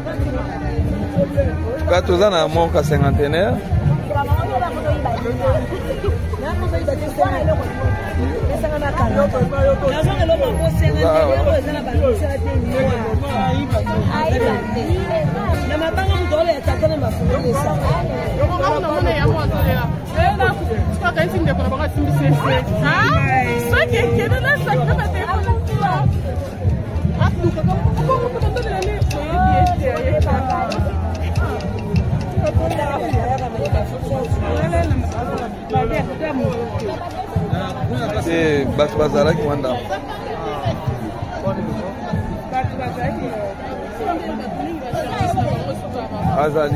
Quand tu as un manque à cinquantenaire, c'est Bazala qui manda. Azali.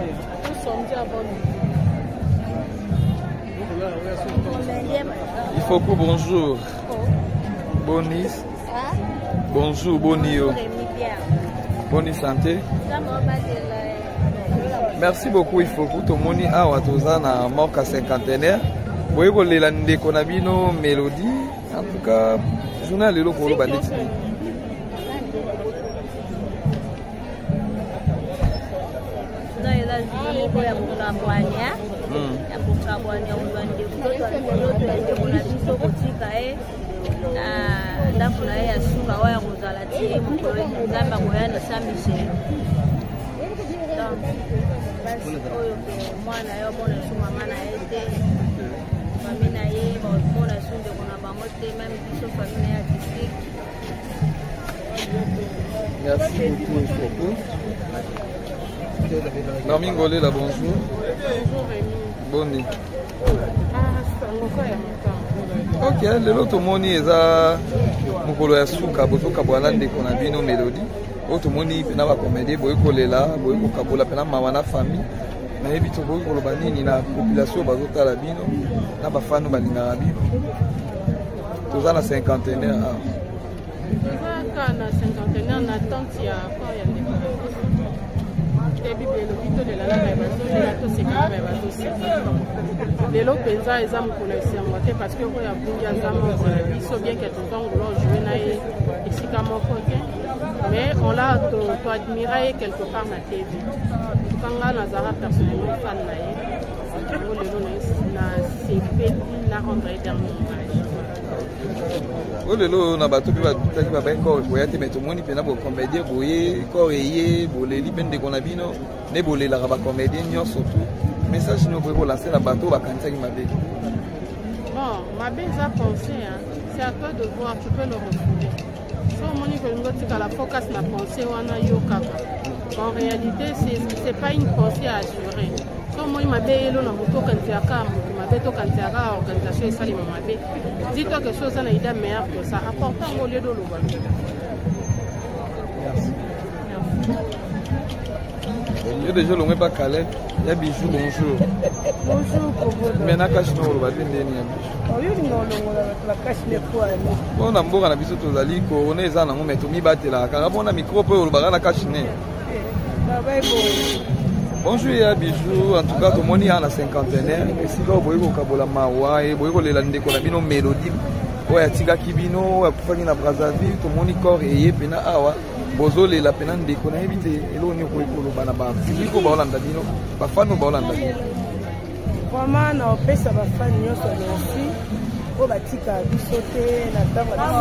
Il faut que bonjour. Bonis. Bonjour, Bonio. Bonne santé. Merci beaucoup. Il faut que tout le monde ait un manque à cinquantenaire. Vous voyez que les Konabino mélodie. En tout cas, journal est là pour le bandit. Merci beaucoup. Marmin Golé, là, bonjour. Bonne. Ok, l'autre moni est à Mukolo ya suka, bozoka bwana ndeko na bino mélodie. Autre moni pena ba comédie, boy kolela, boy kokabola pena mama na famille. Na yebi to boy koloba nini na population bazota la bino, na ba fanu balinga bino. Toza na cinquantenaire. Toza na cinquantenaire na tante ya kwa ya ndeko. Les lots pensa ils ont connaissé parce que vous avez bien bien que tout mais on l'a admiré quelque part na TV. Quand on a personnellement fan na rendre dernier oh lelo na bato pe ba taki ba benko boya te meto moni pena bo comédien boye ko eye boleli bende kona bino ne bolela ba comédien nyonso tout message no ko lancer na bato ba kanisa ki mabe. Bon mabe za penser hein c'est à toi de voir, tu peux le refouler so moni ko ngoti kala focus na pensée wana yo kaka en réalité c'est pas une pensée assurée. Moi, je suis là, dis-toi que chose est meilleure que ça. Apporte-moi au lieu de l'eau. Il y a déjà le pas calé. Il y a Bijou, bonjour. Bonjour. Mais na cache no le batin deni. Bon na mboka na biso tozali ko on eza na ngometo mi batela kaka bona micro pe le baga na cache ne. Bonjour ya Bijou, en tout cas tout le monde est à la cinquantenaire. Et si vous voyez que vous avez une mélodie, vous avez un kibino, vous avez un Brazzaville, tout le monde est corps et vous avez bozole la peine de éviter et l'on est pour le banaba. Si vous avez un dadino, vous avez un banaba. Vraiment, on peut ça va faire une autre aussi. On va tirer à sauter, la dame va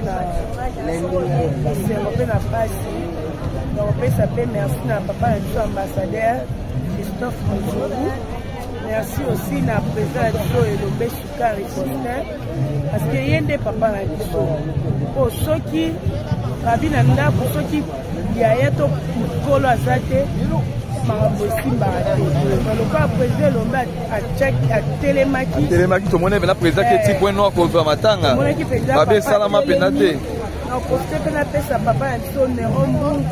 se la face. Donc, on peut s'appeler merci à papa et ambassadeur Christophe Mouzou. Merci aussi à président et le Béchoukari Faustin. Parce qu'il y a des papas à Bisso. Pour ceux qui, Rabinanda, pour ceux qui, il y a un peu de colo à Zate, Marambosimba. Le cas président Lomba à Tchèque, à Télémaki. Télémaki, tout le monde est là, président qui est point noir pour le matanga. Babé Salama Penate. On peut appeler ça papa et son Nerombo.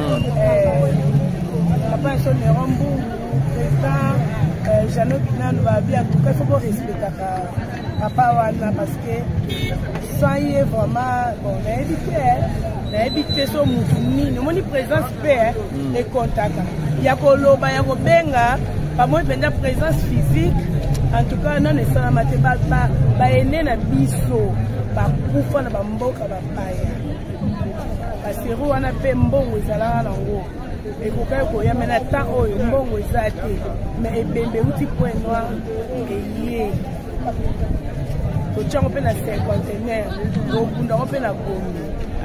Papa et son Nerombo, président Jeannot Pinan va bien. En tout cas, il faut respecter papa Wana parce que ça y est vraiment. Bon, on a évité son mouvement. Nous avons une présence paix et contact. Il y a Koloba, il y a Kobenga, pas moins de présence physique. En tout cas, non, les salama te ba ene na biso. Bakufa na bamboka bapaya basiro wana pe mbongo ezalaka nango ekokai koya me na temps oyo mbongo eza te mais ebembe uti point noir eye totyango mpe na 50tenaire okundango mpe na gomi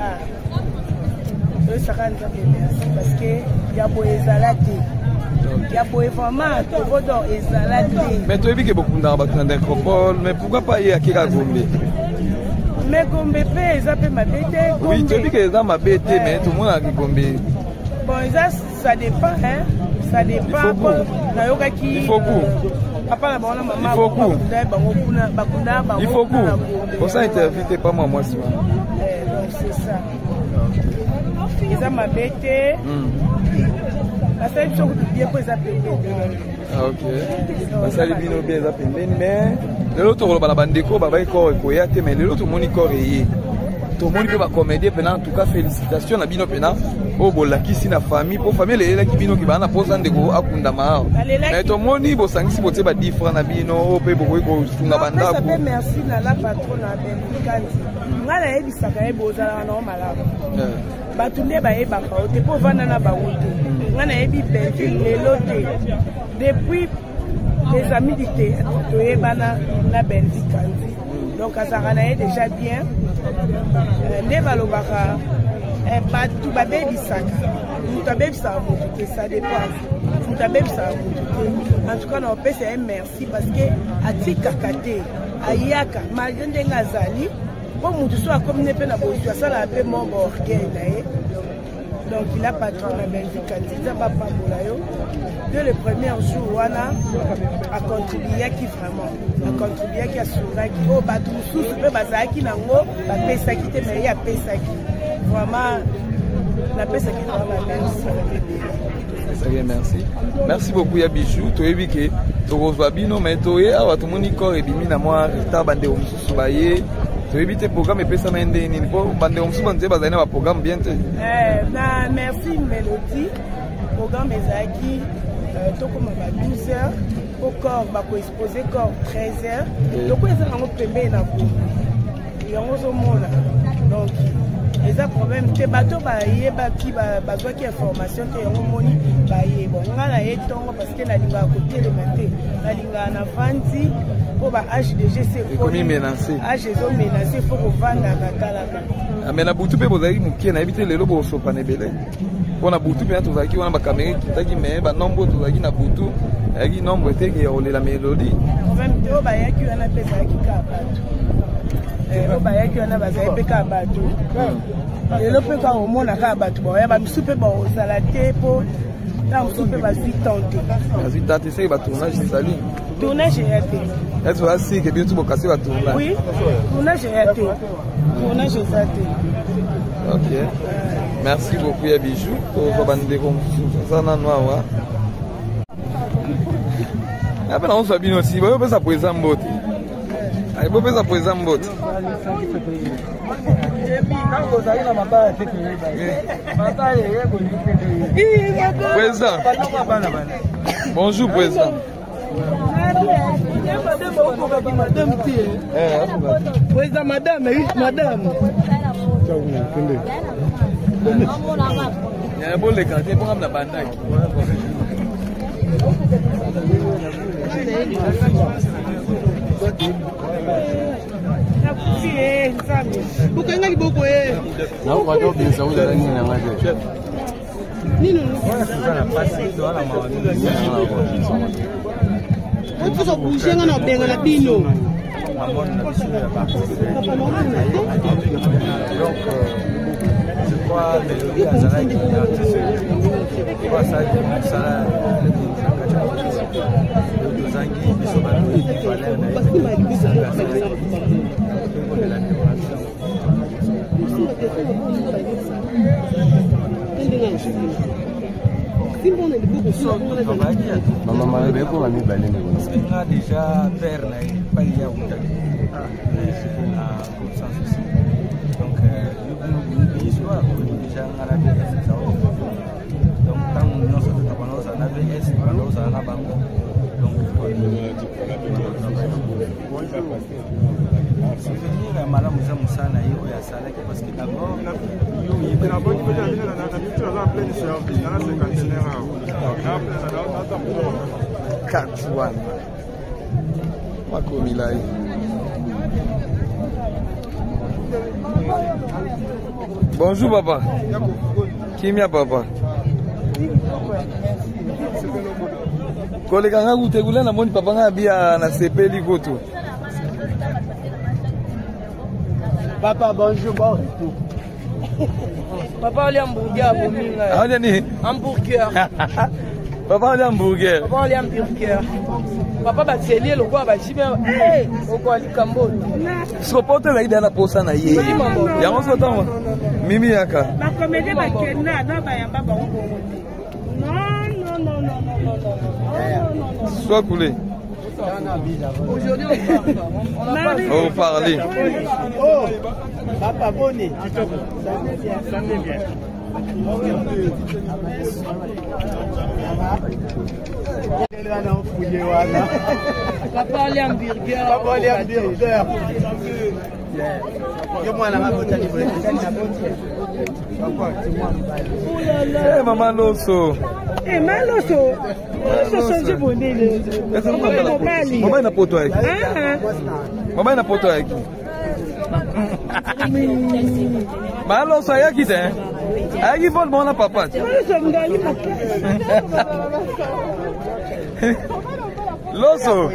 oyosaka nzambe merci parce que ya boye ezala te ya boye vraiment tovodor ezala te mais toyebi ke bokundaka bato na necropole mais pourquoi pas ye akeka gombe mais gombe mpe eza mpe mabe te oui toyebi ke eza mabe te mais tomonaka gombe bon eza ça dépend hein ça dépend po nayokaki papa na bango na mama bakunda bango il faut que osa intervite pas moi mwasi wana donc c'est ça eza mabe te basali biso kutu bien po eza pembeni ok basali bino bien eza pembeni mais lelo tokoloba na bandeko babai kor ekoya te mais lelo tomoni kor eye tomoni mpe bacomédie mpena en tout cas félicitation na bino mpena oyo bolakisi na famille mpo famille elelaki bino ki baa na mposa ndeko akundama awa mais tomoni bosangisi botie badifra na bino oyo mpe bokoki kosunga bandako mpe merci na la patron na benkanzi ngai nayebisaka ye bozalaka nao malamu bato nde bayebaka o te mpo ovanda na bango te ngai nayebi benville lelo te depuis les amis du théâtre toyebana na benville kanzi donc azalaka na ye déjà bien nde balobaka bato babebisaka moto abebisaka moto te ça dépense moto abebisaka moto te en tout cas na opesa ye merci parce que atikaka te ayaka malgré ndenge azali mpo motu so akomi ne mpe na bozwi asalaka mpe moko orgueil na ye donc il a patron na benville kanzi nzambe apambola yo de le premier jour wana acontribuaki vraiment acontribuaki asuraki oyo bato mosusu mpe bazalaki nango bapesaki te mais ye apesaki vraiment napesaki vraiment merci merci beaucoup ya bijou toyebi ke tokozwa bino mais toye awa tomoni kor ebimi na mwa retard bandeko mosusu baye toyebi te programme epesama ye ndenge nini mpo bandeko mosusu banzeye bazali na baprogramme bien te na merci Mélodie programme ezalaki tokoma ba 12h au corps bakoexpose corps 13h toko eza nango pembeni na bomo yango ozomona donc eza problème te bato bayebaki bazwaki information te yango moni baye bon ngai na ye ntongo parce que nalingaka kotelema te nalingaka na vandi mpo ba HDG age ezomenase fo kovandaka talaka mais na butu mpe bozalaki mokie nayebi te lelo bosopana ebele mpo na butu mpena tozalaki wana bakamera ekitaki me banombre tozalaki na butu ayaki nombre eteke ya kolela melodi oyo bayaki wana mpe ezalaki ka bato oyo bayaki wana bazali mpe ka bato lelo mpe kaka omona kaka bato baoya bamisu mpe baozala te mpo ntango mosusu mpe bazwi tante bazwi tante eseki batournage ezali tournage eya te ete oasike bino tu bokasi batournage oui tournage eya te tournage eza te ok merci beaucoup ya bijou tozwa bandeko mosusu aza nano awa ape na ozwa bino si boyopesa po eza mbote bopesa po eza mbote président bonjour président président madame boleka te mpo na bandaki ukanga liboko ye naukatobisa uzala nini nangaje nini otuza kujenga na benga na bino je crois Mélodie azalaki artiste po asalaki mosala tozangi biso bato ekivalere na yekolela mama malebeko ba mibale nga déjà père na ye pai ya utaki na consensus donc histoire déjà nga na bien donc ntango nyonso tokabana ozala na bs banda ozala na bango donc souvenir ya malamu eza mosala na ye oyo asalaki parce que d'abord yo oyebaki Bonjour papa. Kimia papa. Kolega nga kutegula na moni papa nga bia na sepeli koto. Papa bonjour bon. Papa oli hamburger abominga. Aje ni Hamburger. Papa oli hamburger. Papa oli hamburger. Papa batelier lo kwa bajibe eh okwa likambo. Sopote la ida na posa na ye. Ya on se toma. Mimi yaka. Ba comédie ba kenna na ba ya baba ngo. Non. Sois coulé. Aujourd'hui on va parler. Oh, papa Bonnet. Ça me bien. Papa oli hamburger. Papa oli hamburger. Eh maman Loso. Eh Maloso. Loso c'est bonnet. Maman na poto avec. Maman na poto avec. Malo so yaki te. Ayaki vol bona papa. Loso.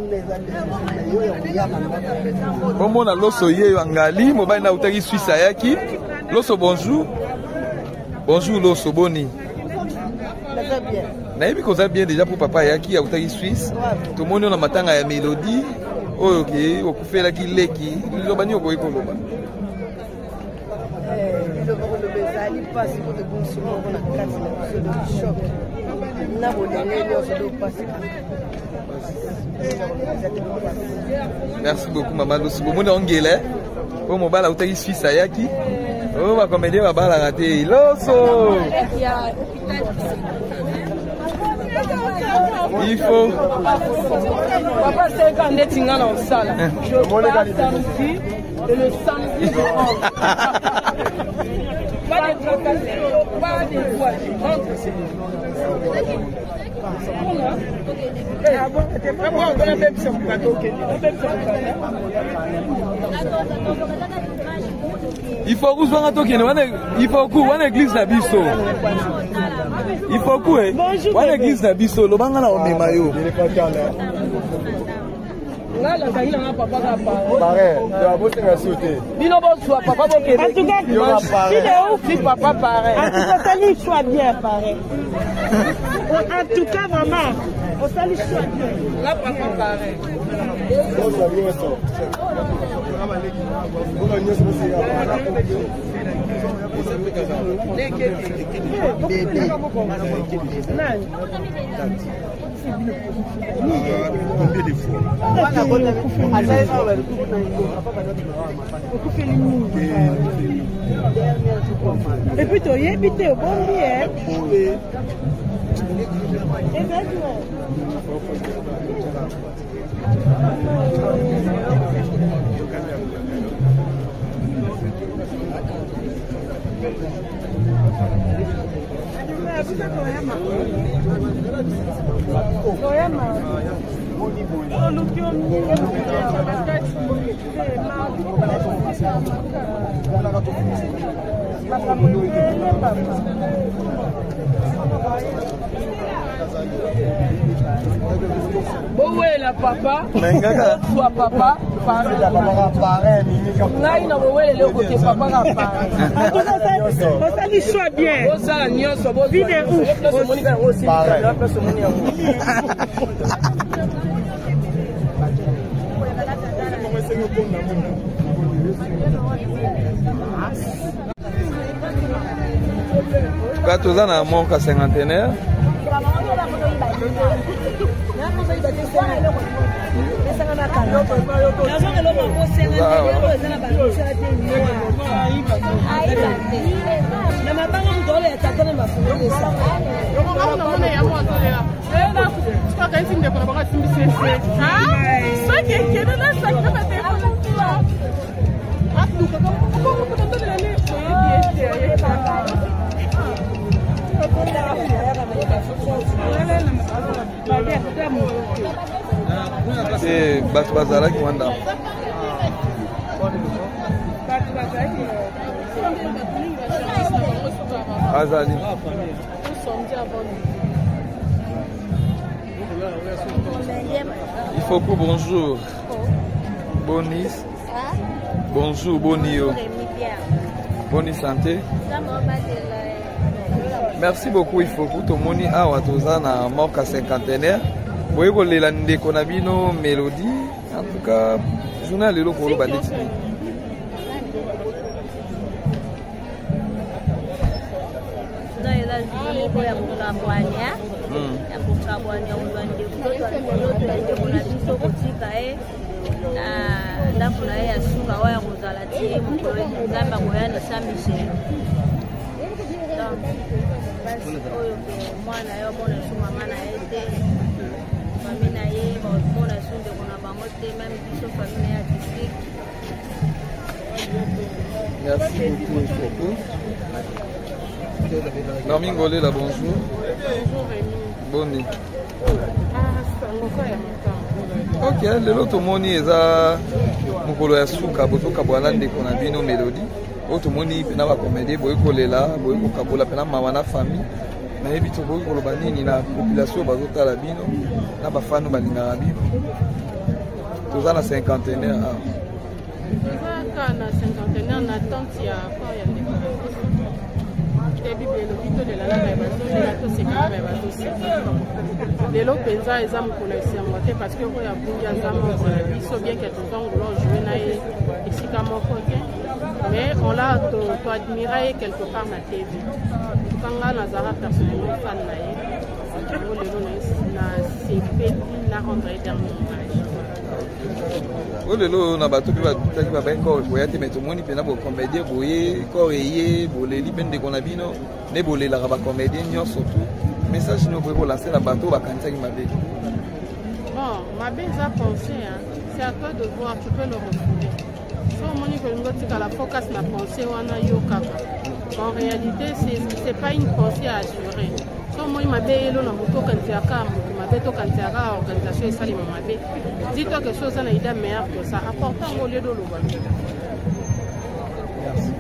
Comment na loso ye angali mobile na utaki Suisse ayaki. Loso bonjour. Bonjour Loso boni. Nayebi koza bien déjà pour papa ayaki ya utaki Suisse. Tout le monde na matanga ya mélodie. Oh ok, okufela ki leki. Loba ni okoyi koloba. Merci beaucoup maman Loso. Bon monde angele. Oh mon bala utaki Suisse ayaki. Oh va comédie va bala raté. Loso. Il faut. Papa, c'est quand on est dans la salle. Je pars samedi et le samedi je rentre. Pas de tracasseries, pas de voix. Je rentre. Il faut que vous soyez il faut que vous église na biso. Il faut que vous église na biso lo banga na omema yo. Là la gagne na papa ka parole. Pareil, tu vas bosser à sauter. Bino bo soit papa bo ke. En tout cas, si papa pareil. En tout cas, ça lui soit bien pareil. En tout cas vraiment, on salue soit bien. Là papa pareil. Combien de fois? Et puis tu es habité au bon bien. Bon ouais la papa, soit papa, pareil. Là il n'a pas le côté papa la pareil. On s'allie soit bien. On s'allie soit bon. Vide où? Pareil. Quand tu as un manque à cinquantenaire, Et bato bazalaki wanda azali il faut que bonjour Bonis bonjour Bonio Boni santé merci beaucoup il faut que tout le monde awa toza na moka cinquantenaire boye kolela ndeko na bino mélodie en tout cas journal lelo ko loba ndeti ya kukabwania ulwande kutoto yande kuna biso kotika na ndako na ye ya suka oyo ya kozala ti mokolo nzambe akoyana Saint Michel oyo pe mwana ye omona esu mama na ye te mami na ye baomona esu ndeko na bango te meme biso famille na ye ya district. Merci beaucoup. Domingo Lela, bonjour. Bonjour Rémi. Boni. Ok, lelo tomoni eza mokolo ya suka bozoka bwana ndeko na bino Mélodie. Oyo tomoni pena ba comédie boye kolela, boye kokabola pena mawa na famille. Nayebi to boye koloba nini na population bazotala bino na bafano balingaka bino. Toza na cinquantenaire. Toza na cinquantenaire na tante ya kwa ya ndeko. lelo penza eza mokolo esengo te parce que oyo abungi aza moko na biso bien ke tozongolo jouer na ye esika moko te mais on l'a toadmira ye quelque part na tv tukanga nazala personnellement fan na ye o lelo na sepeli na rendre dernier hommage o lelo na bato mpe bataki babai corps ekoya te mais tomoni mpena bocomédien boye corps eye boleli mpe ndeko na bino nde bolelaka bacomédien nyonso tu message no boye kolancer na bato bakanisaki mabe. Bon, mabe eza pensé, c'est à toi de voir, tu peux le refouler. So moni kolingo tika la focus na pensée wana yo kaka. En réalité, c'est pas une pensée à assurer. So moni mabe elo na moto kantiaka moto mabe to kantiaka organisation esali mabe. Dis-toi que chose na ida meilleur que ça. Apportant au lieu de l'eau. Merci.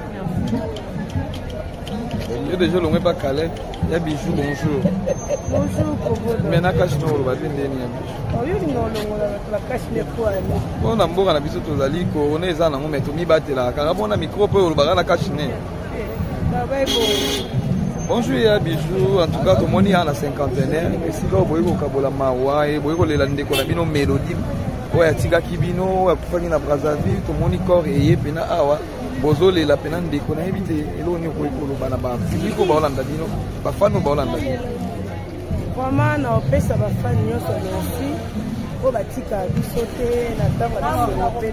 Yo déjà l'on pas calé. Ya bijou bonjour. Bonjour Kobodo. Mais na kashi no lo babe ndeni ya bijou. Oyo ni ngolongola la kashi ne kwa ni. Bona mboka na biso tozali ko ona eza na ngome to mibatela kaka bona micro po lo bagana kashi ne. Bye bo. Bonjour ya bijou en tout cas to moni ana cinquantenaire esika boye ko kabola mawa e boye ko lela ndeko na bino Mélodie. Oya tika kibino ya kufaki na Brazzaville to moni corps eye pena awa. Bozole la pena ndeko na ebite eloni ko ekoloba na ba fiko ba olanda bino ba fano ba olanda bino vraiment na opesa ba fan nyonso merci o batika biso te na tango na sengo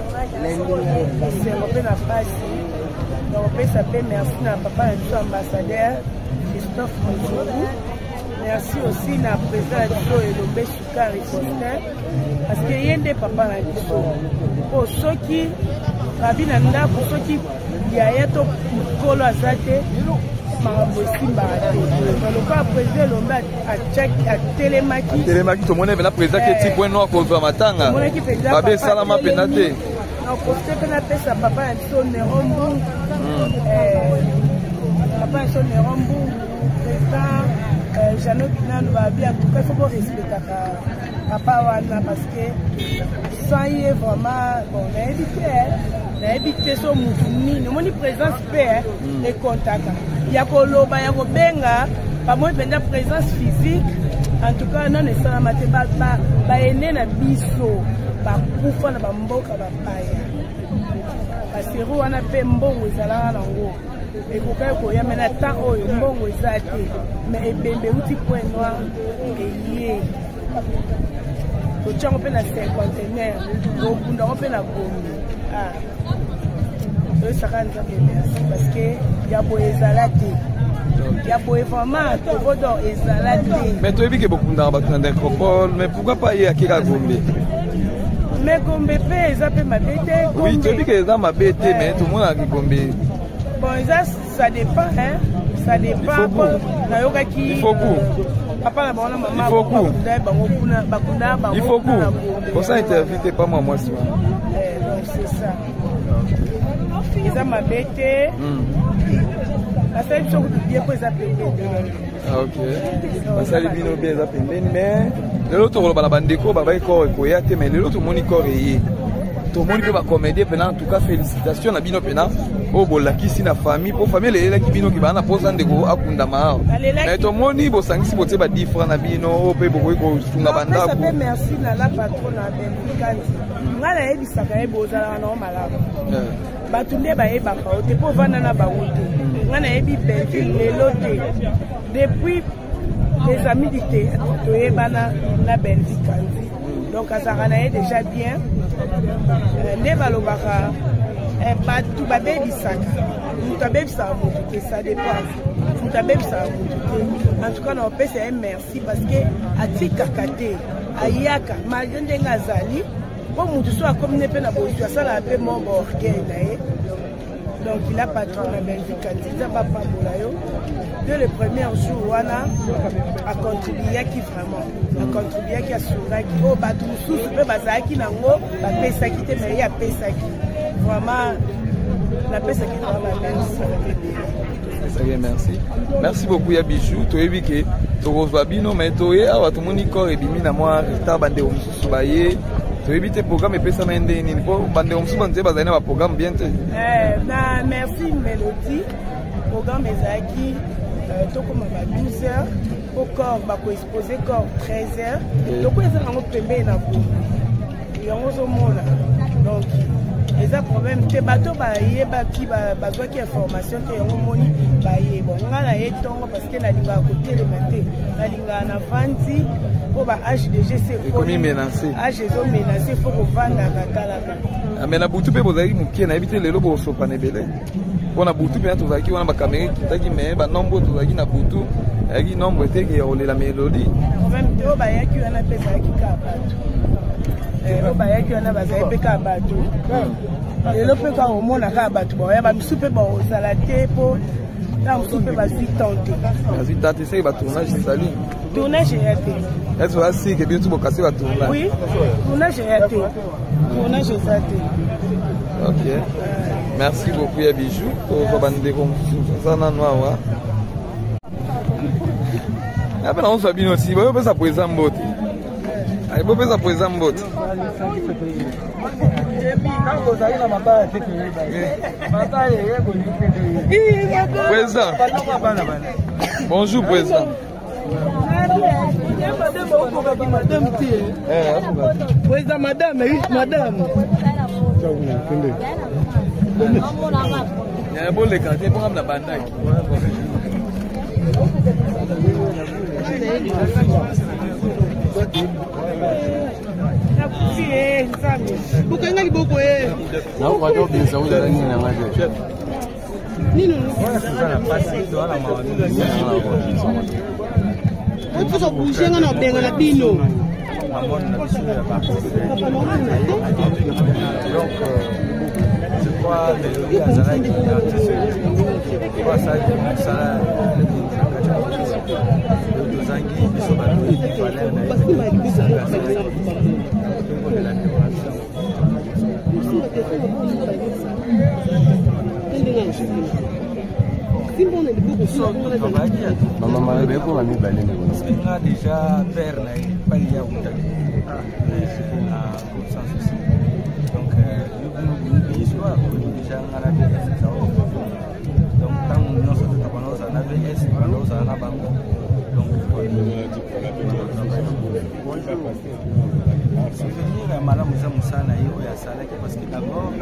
pe na pasi na opesa pe merci na papa na biso ambassadeur Christophe Mozogu. Merci aussi na président du Elombe Sukari Faustin parce que yende papa na biso o soki rabina ndako soki yaya to kolo azate makambo esimbaka te lokola président Elombe atelemaki tomoni mpena président ke ti point noir kozwa matanga babe esalama mpena te na profite mpe napesa papa na biso Nero Mbungu papa na biso Nero Mbungu président Jano Binano babi atuka faut respectaka papa wana parce que sans y est vraiment bon na évité so mufuni no moni présence pe et contact ya koloba ya kobenga pa moi penda présence physique en tout cas non esala mate ba ene na biso ba kufa na ba mboka ba paya parce que wana pe mbongo ezala nango ekokai koya mena temps oyo mbongo eza te mais ebembe uti point noir eye tochango mpe na cinquantenaire okundango mpe na bomi toyesaka nzambe merci parce que ya boye ezala te ya boye vraiment tovodor ezala te mais toyebi ke bokundaka bato na necropole mais pourquoi pas ye akeka Gombe mais Gombe mpe eza mpe mabe te oui toyebi ke eza mabe te mais tomonaka Gombe bon ça dépend hein Ça dépend. Il faut papa na maman il faut pour ça interviewer pas moi si donc c'est ça. Ça m'a bêté. La seule chose que bien pour ça ah ok. Ça les bino bien ça mais l'autre on va la bandeko baba iko ekoyate mais l'autre moni coré. Tout le monde peut comédie en tout cas félicitations à bino pena au bolakisi na famille pour famille les qui bino qui va na posa ndeko akunda ma mais tout le monde bo sangisi bote ba différent na bino pe bo ko sunga banda ko merci na la patronne na Benfikati ngala yebisaka ebozala na malamu batunde ba yeba ka ote po vanda na ba wote ngana yebi Benfik lelo te depuis les amis d'ité to yebana na Benfikati donc azarana est déjà bien ne balobaka tout baby sac ça dépend en tout cas on peut dire merci parce que atika kate ayaka malgré ngazali pour mutu soit comme ne peut na bozo ça la peu mon orgueil donc il a patron na Benfikati ça va pas bolayo dès le premier jour wana a contribué qui vraiment a contribué qui a sourire qui au batu sous peut bazaki nango ba pesa qui te mais il a pesa qui vraiment la pesa qui vraiment merci merci beaucoup ya bijou to ebike to rozwa bino mais to e awa to moni ko ebimi na moi retard bande o mususu baye to ebite programme pesa mende ni po bande o mususu banze bazana ba programme bien te na merci Mélodie programme ezaki to comme à 12h au corps va exposer corps 13h donc ils ont pembé na ko yango zo mona donc les problèmes te bateau ba yeba ki ba besoin qui information que yango moni ba yeba ngala etongo parce que na linga côté le matin na linga na vandi pour ba HDG c'est comme menacé HDG menacé faut ko vanda katala mais na butu pe bozali mukie na ebite lelo bo so panebele pona butu pe to zaki wana ba caméra kitaki mais ba nombre to zaki na butu yaki nombre te ke ole la mélodie même te ba yaki wana pe zaki ka bato ba yaki wana ba zaki pe ka bato lelo pe ka o mona ka bato ba ya ba misupe ba o salate po ta misupe ba si tante asi tante c'est ba tournage sali tournage été est-ce que asi que bien tout casser ba tournage oui tournage été tournage été ok merci beaucoup ya bijou to bande comme ça na noa après on soit bien aussi ba pesa poeza mbote ai bo pesa poeza mbote Président. Bonjour président. Président madame, madame. Il y a un bon quartier pour la bandaque. Maman est bien pour la nuit. Parce qu'il a déjà peur, pas il y a un sans souci. Donc, nous histoire, déjà on a bien donc quand nous sommes en ABS, nous sommes en banque. Donc, souvenir à Madame Moussana et à Salek parce que d'abord,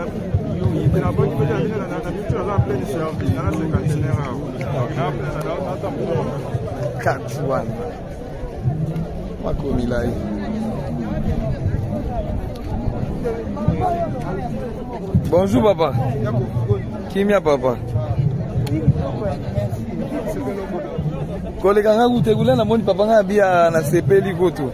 bonjour papa. Kimia papa. Kolega ngangu tegula na moni papa ngabia na sepeli koto.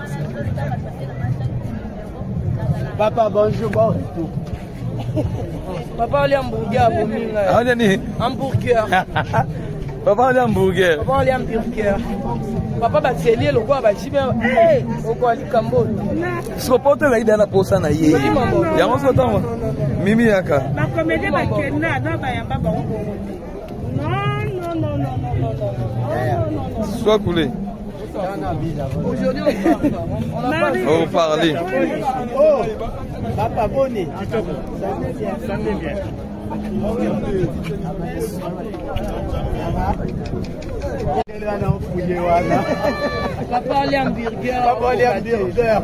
Papa bonjour bon. Papa oli hamburger abominga. Hanya ni hamburger. Papa on est hamburger. Papa on est hamburger. Papa va tirer le quoi va chiber. Eh, au quoi du Cambo. So porte la idée na posa na ye. Ya mo so tamo. Mimi yaka. Ba comédie ba kenna na ba yamba ba ngo. Non. Soit coulé. Aujourd'hui on va parler. Oh, papa Bonnet. Ça me bien. Papa oli hamburger. Papa oli hamburger.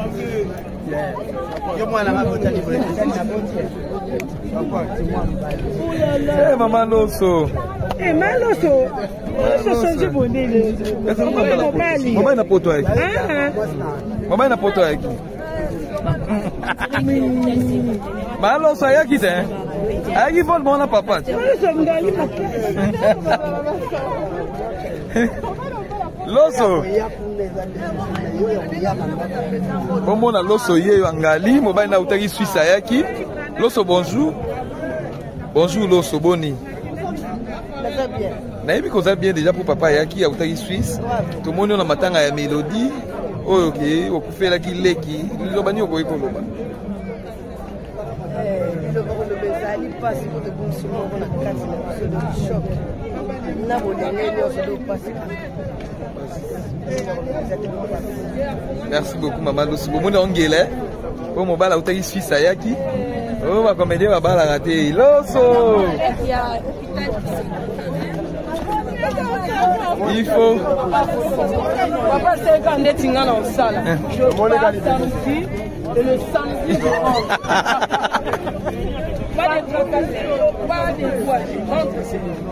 Eh maman Loso. Eh Maloso. Loso songe bonele. Maman na poto avec. Maman na poto avec. Maloso ayaki te. Ayaki bon bon na papa. Loso. Bon na Loso ye angali mobile na utaki Suisse ayaki. Loso bonjour. Bonjour Loso boni. Nayebi koza bien déjà pour papa ayaki a utaki Suisse. Tout le monde na matanga ya mélodie. Oyo ke okufela ki leki. Loba ni okoyi koloba. Merci beaucoup maman Loso. Bon monde ngele. Pour mobile utaki Suisse ayaki. Oh va comédie va bala raté. Loso. Il faut. Papa, c'est quand on est dans la salle. Je pars samedi et le samedi je rentre. Pas de tracasseries, pas de voix. Je rentre.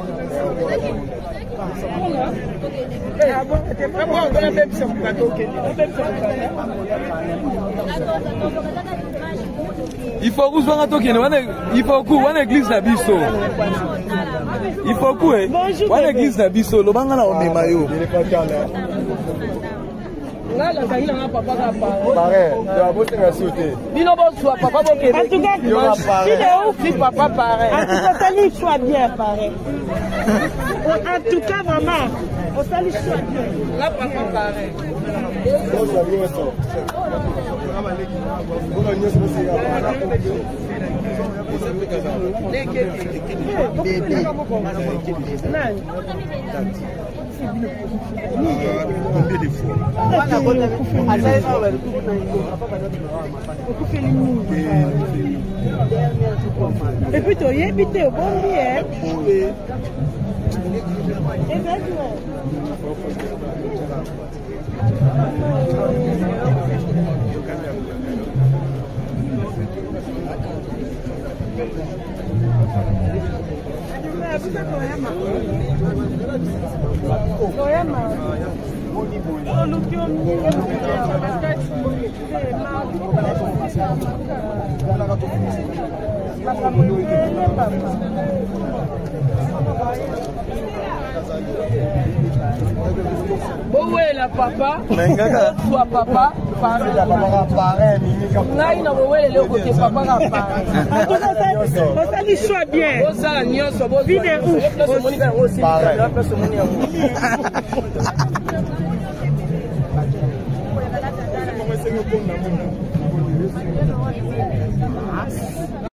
Il faut que vous il faut que vous église na biso. Il faut que vous église na biso. Le banga na omemayo. Là, la gagne na papa ka parler. Pareil, tu vas bosser à sauter. Bino bo soit papa bo ke. En tout cas, si papa pareil. En tout cas, ça lui soit bien pareil. En tout cas, maman, on s'allie soit bien. Là, papa pareil. Et puis tu as évité au bon bien. Bon ouais la papa, soit papa, pareil. Là il n'a pas le côté papa n'a pas. On s'allie soit bien. On s'allie soit bon. Vidéo. Pareil.